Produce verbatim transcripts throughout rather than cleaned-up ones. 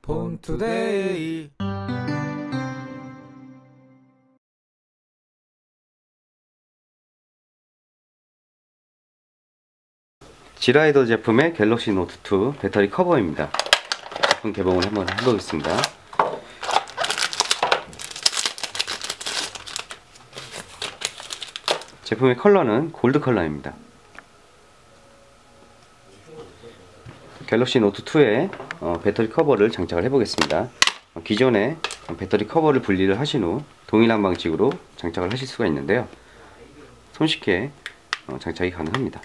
폰투데이. 지라이더 제품의 갤럭시 노트 투 배터리 커버입니다. 제품 개봉을 한번 해보겠습니다. 제품의 컬러는 골드 컬러입니다. 갤럭시 노트 투에 어, 배터리 커버를 장착을 해보겠습니다. 어, 기존에 배터리 커버를 분리를 하신 후 동일한 방식으로 장착을 하실 수가 있는데요. 손쉽게 어, 장착이 가능합니다.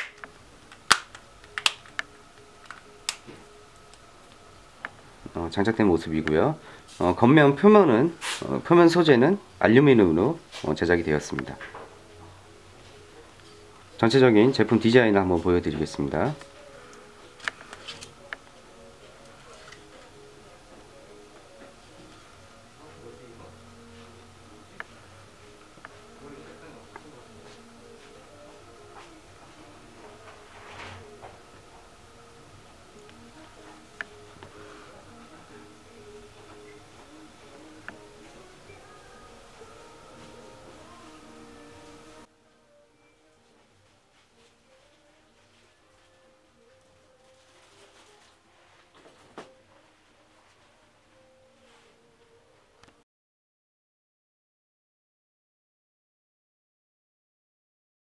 어, 장착된 모습이고요. 어, 겉면 표면은 어, 표면 소재는 알루미늄으로 어, 제작이 되었습니다. 전체적인 제품 디자인을 한번 보여드리겠습니다.